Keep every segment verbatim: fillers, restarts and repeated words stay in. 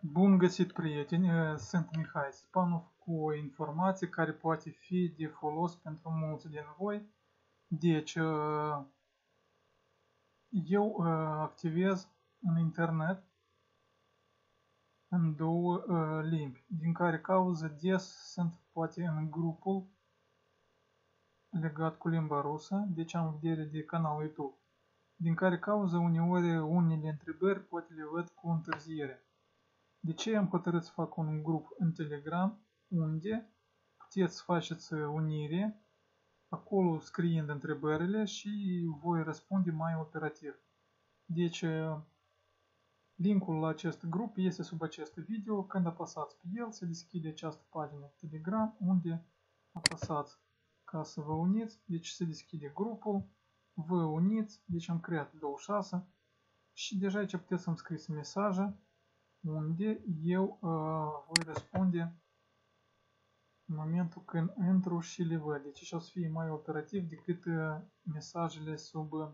Bun găsit, prieteni! Sunt Mihai Spanov cu o informație care poate fi de folos pentru mulți din voi. Deci, eu activez în internet în două limbi, din care cauză des sunt poate în grupul legat cu limba rusă, deci am vedere de canal YouTube, din care cauză uneori unele întrebări poate le văd cu întârziere. De ce am hotărât să fac un grup în Telegram unde puteți să faceți unire, acolo scriind întrebările și voi răspunde mai operativ. Deci, linkul la acest grup este sub acest video. Când apăsați pe el, se deschide această pagină Telegram unde apăsați ca să vă uniți. Deci se deschide grupul, vă uniți, deci am creat douăzeci și șase și deja aici puteți să-mi scrieți mesaje unde eu uh, voi răspunde în momentul când intru și le văd. Deci și o să fie mai operativ decât uh, mesajele sub uh,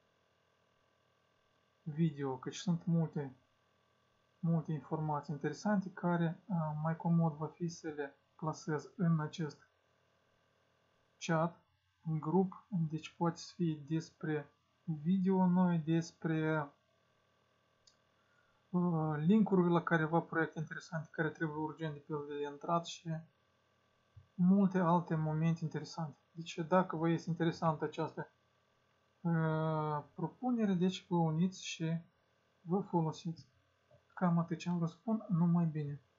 video, căci sunt multe, multe informații interesante care uh, mai comod va fi să le plasez în acest chat, în grup. Deci poate să fie despre video noi, despre link-uri la careva proiecte interesante care trebuie urgent de pe el de intrat și multe alte momente interesante. Deci dacă vă este interesantă această uh, propunere, deci vă uniți și vă folosiți. Cam atât ce am răspund, numai bine.